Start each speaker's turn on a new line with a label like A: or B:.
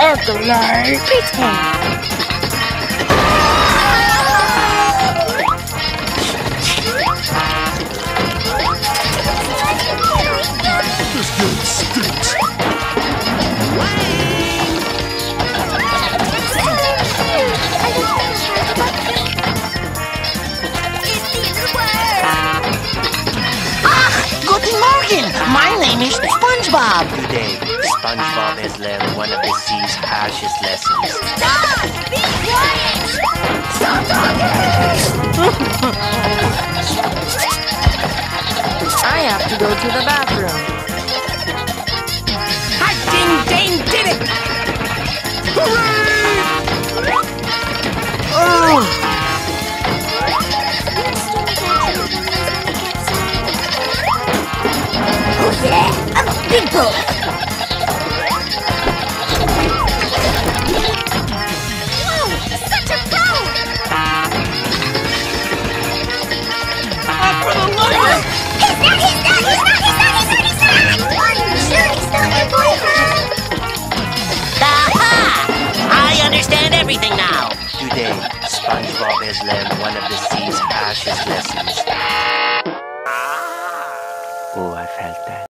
A: Look like pretend.
B: This game stinks.
C: Guten Morgen! My name is Spongebob.
D: Today, Spongebob has learned one of the sea's harshest lessons.
E: Stop! Be quiet! Stop talking!
A: I have to go to the bathroom.
C: I ding did it! Hooray! Oh!
E: Oh yeah! I'm a big boy! Whoa! Such a pro!
C: Up for the light!
E: He's not! Are you sure he's not your boyfriend?
C: Aha! I understand everything now.
D: Today, Spongebob has learned one of the sea's harshest lessons. Oh, I felt that.